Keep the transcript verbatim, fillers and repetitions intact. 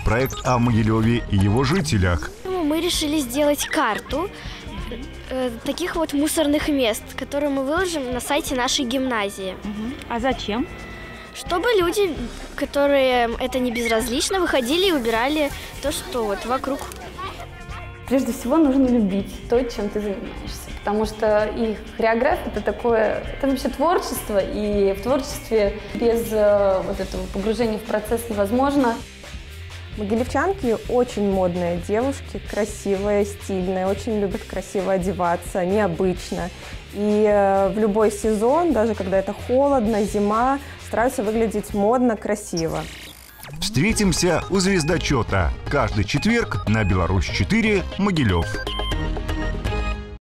проект о Могилеве и его жителях. Мы решили сделать карту э, таких вот мусорных мест, которые мы выложим на сайте нашей гимназии. Угу. А зачем? Чтобы люди, которые это не безразлично, выходили и убирали то, что вот вокруг. Прежде всего нужно любить то, чем ты занимаешься, потому что и хореография – это такое, это вообще творчество, и в творчестве без э, вот этого погружения в процесс невозможно. Могилевчанки очень модные девушки, красивые, стильные, очень любят красиво одеваться, необычно. И э, в любой сезон, даже когда это холодно, зима, стараются выглядеть модно, красиво. Встретимся у звездочета каждый четверг на Беларусь четыре, Могилев.